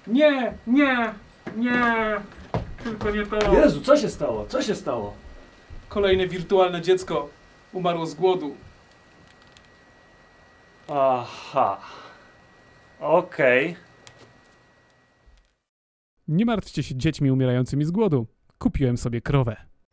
Nie, nie, nie. Tylko nie to. Jezu, co się stało? Co się stało? Kolejne wirtualne dziecko umarło z głodu. Aha. Okej. Nie martwcie się dziećmi umierającymi z głodu. Kupiłem sobie krowę.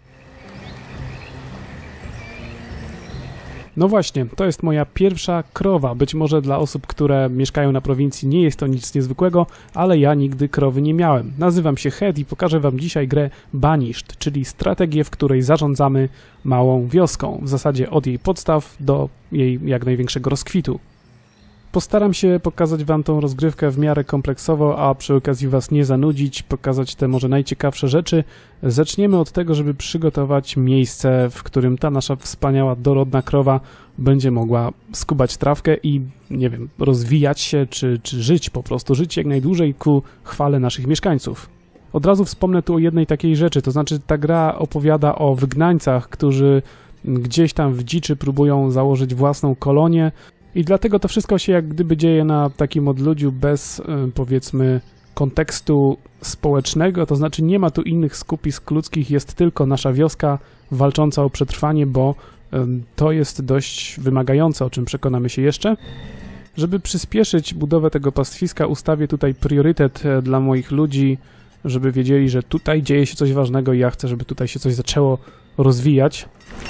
No właśnie, to jest moja pierwsza krowa. Być może dla osób, które mieszkają na prowincji nie jest to nic niezwykłego, ale ja nigdy krowy nie miałem. Nazywam się Head i pokażę wam dzisiaj grę Banished, czyli strategię, w której zarządzamy małą wioską. W zasadzie od jej podstaw do jej jak największego rozkwitu. Postaram się pokazać wam tą rozgrywkę w miarę kompleksowo, a przy okazji was nie zanudzić, pokazać te może najciekawsze rzeczy. Zaczniemy od tego, żeby przygotować miejsce, w którym ta nasza wspaniała, dorodna krowa będzie mogła skubać trawkę i, nie wiem, rozwijać się, czy żyć po prostu, żyć jak najdłużej ku chwale naszych mieszkańców. Od razu wspomnę tu o jednej takiej rzeczy, to znaczy ta gra opowiada o wygnańcach, którzy gdzieś tam w dziczy próbują założyć własną kolonię, i dlatego to wszystko się jak gdyby dzieje na takim odludziu bez, powiedzmy, kontekstu społecznego, to znaczy nie ma tu innych skupisk ludzkich, jest tylko nasza wioska walcząca o przetrwanie, bo to jest dość wymagające, o czym przekonamy się jeszcze. Żeby przyspieszyć budowę tego pastwiska, ustawię tutaj priorytet dla moich ludzi, żeby wiedzieli, że tutaj dzieje się coś ważnego i ja chcę, żeby tutaj się coś zaczęło rozwijać.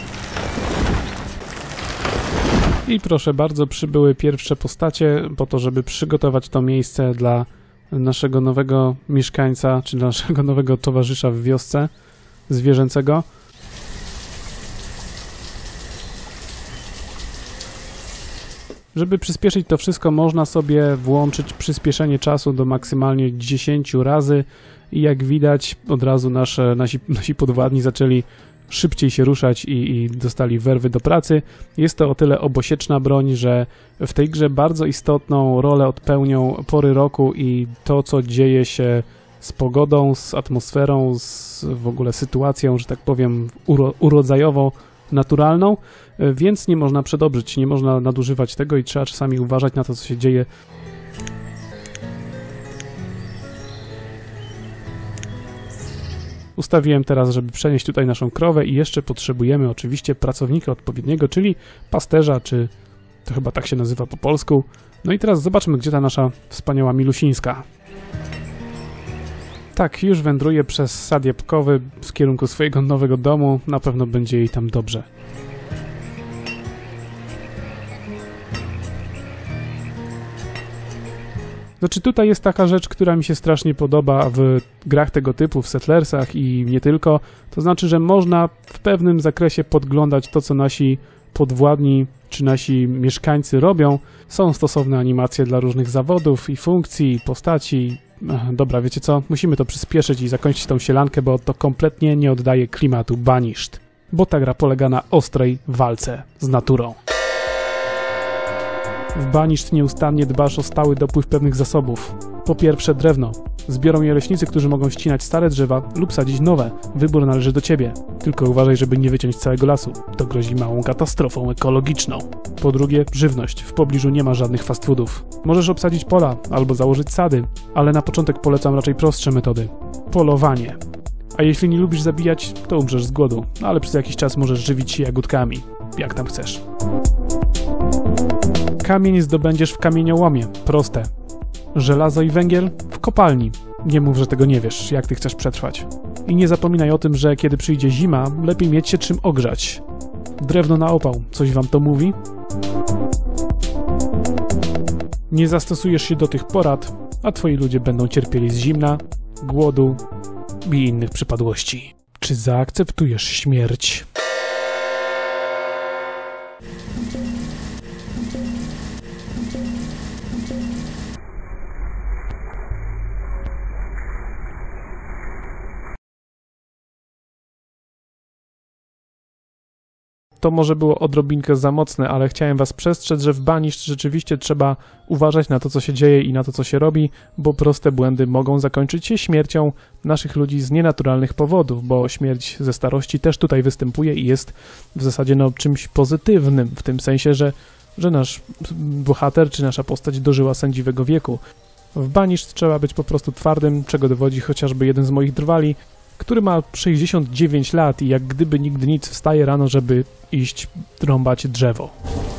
I proszę bardzo, przybyły pierwsze postacie po to, żeby przygotować to miejsce dla naszego nowego mieszkańca, czy dla naszego nowego towarzysza w wiosce zwierzęcego. Żeby przyspieszyć to wszystko, można sobie włączyć przyspieszenie czasu do maksymalnie 10 razy i jak widać od razu nasi podwładni zaczęli szybciej się ruszać i dostali werwy do pracy. Jest to o tyle obosieczna broń, że w tej grze bardzo istotną rolę odpełnią pory roku i to, co dzieje się z pogodą, z atmosferą, z w ogóle sytuacją, że tak powiem, urodzajowo-naturalną, więc nie można przedobrzyć, nie można nadużywać tego i trzeba czasami uważać na to, co się dzieje. Ustawiłem teraz, żeby przenieść tutaj naszą krowę i jeszcze potrzebujemy oczywiście pracownika odpowiedniego, czyli pasterza, czy to chyba tak się nazywa po polsku. No i teraz zobaczmy, gdzie ta nasza wspaniała Milusińska. Tak, już wędruje przez sad jabłkowy w kierunku swojego nowego domu, na pewno będzie jej tam dobrze. Znaczy tutaj jest taka rzecz, która mi się strasznie podoba w grach tego typu, w Settlersach i nie tylko. To znaczy, że można w pewnym zakresie podglądać to, co nasi podwładni czy nasi mieszkańcy robią. Są stosowne animacje dla różnych zawodów i funkcji, i postaci. Dobra, wiecie co? Musimy to przyspieszyć i zakończyć tą sielankę, bo to kompletnie nie oddaje klimatu Banished. Bo ta gra polega na ostrej walce z naturą. W Banished nieustannie dbasz o stały dopływ pewnych zasobów. Po pierwsze drewno. Zbiorą je leśnicy, którzy mogą ścinać stare drzewa lub sadzić nowe. Wybór należy do ciebie. Tylko uważaj, żeby nie wyciąć całego lasu. To grozi małą katastrofą ekologiczną. Po drugie, żywność. W pobliżu nie ma żadnych fast foodów. Możesz obsadzić pola albo założyć sady, ale na początek polecam raczej prostsze metody. Polowanie. A jeśli nie lubisz zabijać, to umrzesz z głodu, ale przez jakiś czas możesz żywić się jagódkami. Jak tam chcesz. Kamień zdobędziesz w kamieniołomie. Proste. Żelazo i węgiel w kopalni. Nie mów, że tego nie wiesz, jak ty chcesz przetrwać. I nie zapominaj o tym, że kiedy przyjdzie zima, lepiej mieć się czym ogrzać. Drewno na opał. Coś wam to mówi? Nie zastosujesz się do tych porad, a twoi ludzie będą cierpieli z zimna, głodu i innych przypadłości. Czy zaakceptujesz śmierć? To może było odrobinkę za mocne, ale chciałem was przestrzec, że w Banished rzeczywiście trzeba uważać na to, co się dzieje i na to, co się robi, bo proste błędy mogą zakończyć się śmiercią naszych ludzi z nienaturalnych powodów, bo śmierć ze starości też tutaj występuje i jest w zasadzie czymś pozytywnym, w tym sensie, że nasz bohater czy nasza postać dożyła sędziwego wieku. W Banished trzeba być po prostu twardym, czego dowodzi chociażby jeden z moich drwali, który ma 69 lat i jak gdyby nigdy nic wstaje rano, żeby iść rąbać drzewo.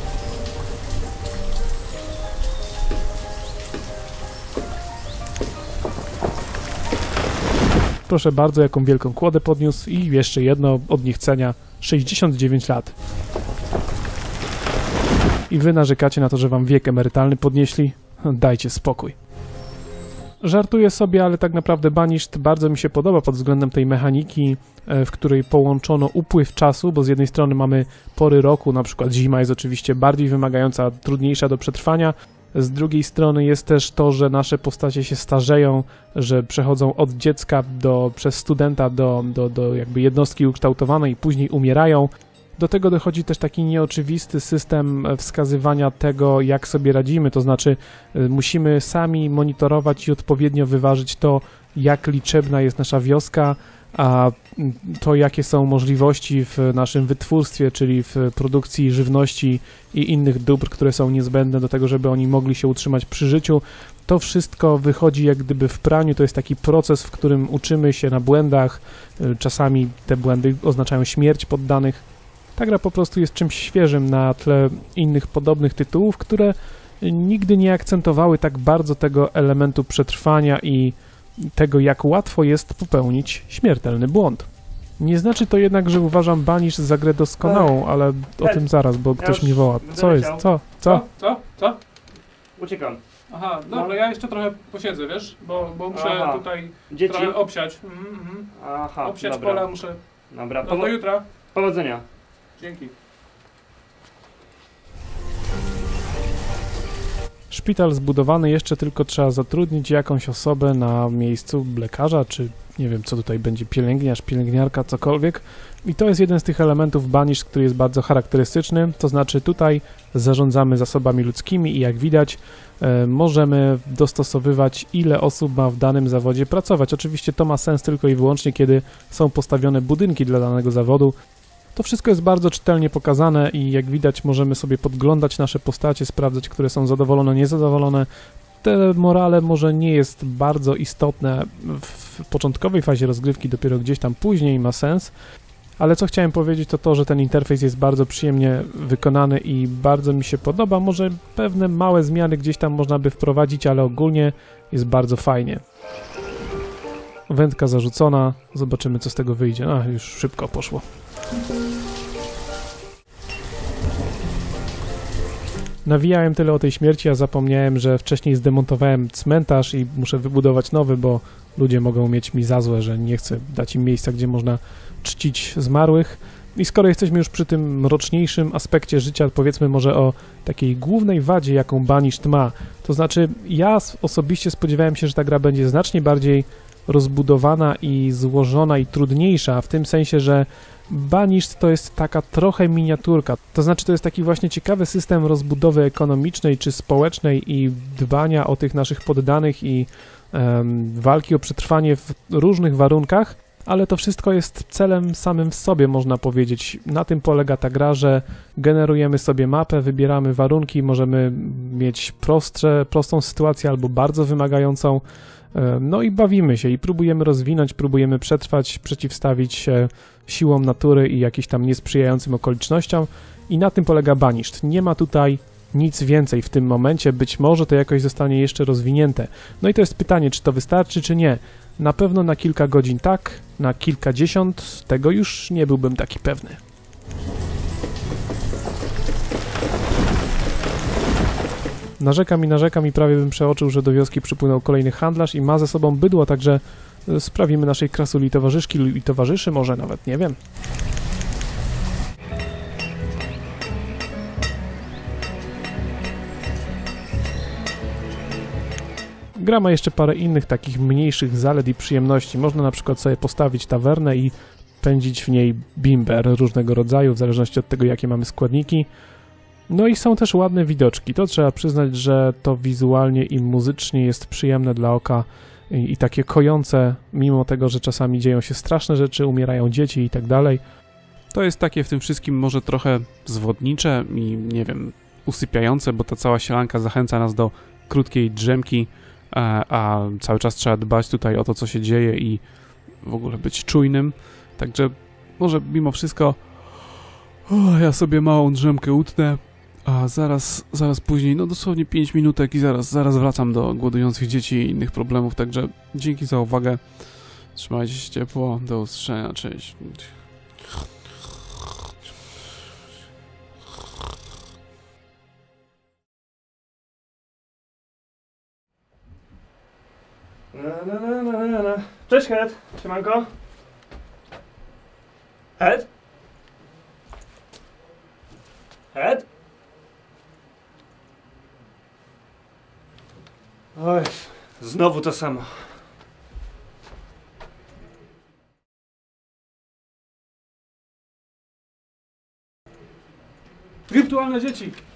Proszę bardzo, jaką wielką kłodę podniósł i jeszcze jedno od niechcenia, 69 lat. I wy narzekacie na to, że wam wiek emerytalny podnieśli? Dajcie spokój. Żartuję sobie, ale tak naprawdę Banished bardzo mi się podoba pod względem tej mechaniki, w której połączono upływ czasu, bo z jednej strony mamy pory roku, na przykład zima jest oczywiście bardziej wymagająca, trudniejsza do przetrwania, z drugiej strony jest też to, że nasze postacie się starzeją, że przechodzą od dziecka przez studenta do jakby jednostki ukształtowanej i później umierają. Do tego dochodzi też taki nieoczywisty system wskazywania tego, jak sobie radzimy, to znaczy musimy sami monitorować i odpowiednio wyważyć to, jak liczebna jest nasza wioska, a to, jakie są możliwości w naszym wytwórstwie, czyli w produkcji żywności i innych dóbr, które są niezbędne do tego, żeby oni mogli się utrzymać przy życiu. To wszystko wychodzi jak gdyby w praniu, to jest taki proces, w którym uczymy się na błędach, czasami te błędy oznaczają śmierć poddanych. Ta gra po prostu jest czymś świeżym na tle innych podobnych tytułów, które nigdy nie akcentowały tak bardzo tego elementu przetrwania i tego, jak łatwo jest popełnić śmiertelny błąd. Nie znaczy to jednak, że uważam Banished za grę doskonałą, ale o tym zaraz, bo ktoś mnie woła. Co jest? Co? Co? Uciekam. Aha, dobra, ja jeszcze trochę posiedzę, wiesz, bo muszę tutaj Dzieci? trochę obsiać. Aha, Obsiać dobra. pola muszę. Dobra, Do jutra. powodzenia. Dzięki. Szpital zbudowany, jeszcze tylko trzeba zatrudnić jakąś osobę na miejscu lekarza, czy nie wiem, co tutaj będzie, pielęgniarz, pielęgniarka, cokolwiek. I to jest jeden z tych elementów Banished, który jest bardzo charakterystyczny, to znaczy tutaj zarządzamy zasobami ludzkimi i jak widać możemy dostosowywać, ile osób ma w danym zawodzie pracować. Oczywiście to ma sens tylko i wyłącznie, kiedy są postawione budynki dla danego zawodu. To wszystko jest bardzo czytelnie pokazane i jak widać możemy sobie podglądać nasze postacie, sprawdzać, które są zadowolone, niezadowolone. Te morale może nie jest bardzo istotne w początkowej fazie rozgrywki, dopiero gdzieś tam później ma sens, ale co chciałem powiedzieć to to, że ten interfejs jest bardzo przyjemnie wykonany i bardzo mi się podoba. Może pewne małe zmiany gdzieś tam można by wprowadzić, ale ogólnie jest bardzo fajnie. Wędka zarzucona, zobaczymy co z tego wyjdzie. Już szybko poszło. Nawijałem tyle o tej śmierci, a zapomniałem, że wcześniej zdemontowałem cmentarz i muszę wybudować nowy, bo ludzie mogą mieć mi za złe, że nie chcę dać im miejsca, gdzie można czcić zmarłych. I skoro jesteśmy już przy tym mroczniejszym aspekcie życia, powiedzmy może o takiej głównej wadzie, jaką Banished ma. To znaczy, ja osobiście spodziewałem się, że ta gra będzie znacznie bardziej rozbudowana i złożona i trudniejsza, w tym sensie, że Banished to jest taka trochę miniaturka. To znaczy, to jest taki właśnie ciekawy system rozbudowy ekonomicznej czy społecznej i dbania o tych naszych poddanych i walki o przetrwanie w różnych warunkach, ale to wszystko jest celem samym w sobie, można powiedzieć. Na tym polega ta gra, że generujemy sobie mapę, wybieramy warunki, możemy mieć prostą sytuację albo bardzo wymagającą, no i bawimy się i próbujemy rozwinąć, próbujemy przetrwać, przeciwstawić się siłom natury i jakimś tam niesprzyjającym okolicznościom i na tym polega Banished. Nie ma tutaj nic więcej w tym momencie, być może to jakoś zostanie jeszcze rozwinięte. No i to jest pytanie, czy to wystarczy, czy nie. Na pewno na kilka godzin tak, na kilkadziesiąt tego już nie byłbym taki pewny. Narzekam i prawie bym przeoczył, że do wioski przypłynął kolejny handlarz i ma ze sobą bydło, także sprawimy naszej krasuli towarzyszki i towarzyszy, może nawet, nie wiem. Gra ma jeszcze parę innych takich mniejszych zalet i przyjemności. Można na przykład sobie postawić tawernę i pędzić w niej bimber różnego rodzaju, w zależności od tego, jakie mamy składniki. No i są też ładne widoczki. To trzeba przyznać, że to wizualnie i muzycznie jest przyjemne dla oka i takie kojące, mimo tego, że czasami dzieją się straszne rzeczy, umierają dzieci i tak dalej. To jest takie w tym wszystkim może trochę zwodnicze i nie wiem, usypiające, bo ta cała sielanka zachęca nas do krótkiej drzemki. a cały czas trzeba dbać tutaj o to, co się dzieje i w ogóle być czujnym. Także może mimo wszystko ja sobie małą drzemkę utnę, a zaraz później, no dosłownie 5 minutek i zaraz wracam do głodujących dzieci i innych problemów. Także dzięki za uwagę. Trzymajcie się ciepło. Do usłyszenia. Cześć. Cześć, Het. Siemanko. Het? Het? Oj, znowu to samo. Wirtualne dzieci.